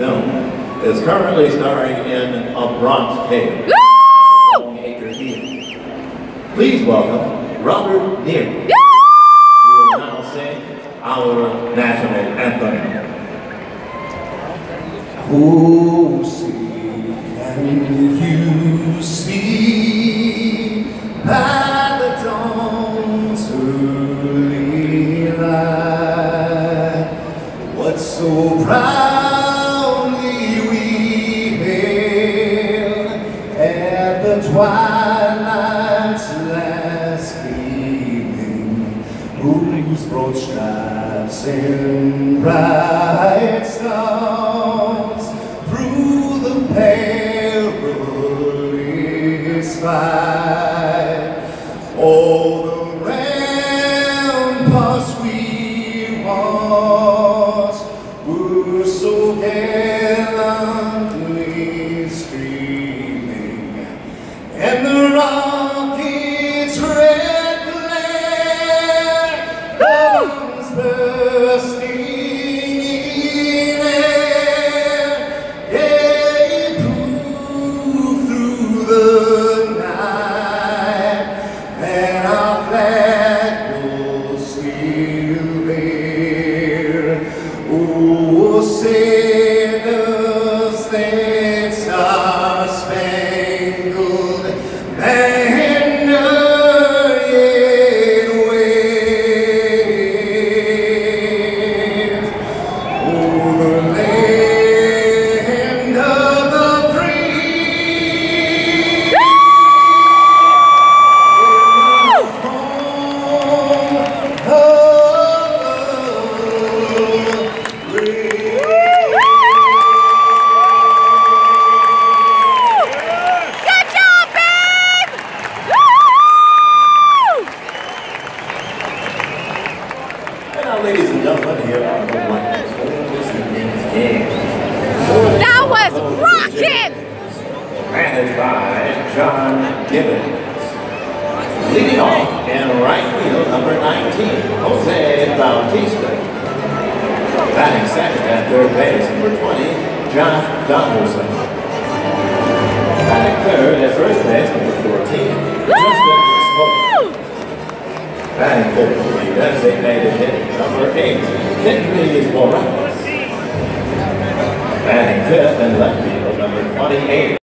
film, is currently starring in A Bronx Tale. Long Acre Heat. Please welcome Robert Neal. He will now sing our national anthem. Oh, say, can you see by the dawn's early light what so proudly we hailed at the twilight's last gleaming, whose broad stripes and bright stars through the perilous fight, all the ramparts we watched were so gallantly streaming, and the rocket's red glare, bombs bursting in air, gave proof through the night that our flag was still there. Oh, say does that star-spangled banner yet wave over the land of the free, in the home of the brave. And now, ladies and gentlemen, here are the winners for this evening's game. That was rocking! Managed by John Gibbons. Leading off in right field, number 19, Jose Bautista. Batting second at third base, number 20, Josh Donaldson. Batting third at first base, number 14, Justin Smoke. Batting fifth, the designated hitter, number 8, Henry Morales. Batting fifth in left field, number 28.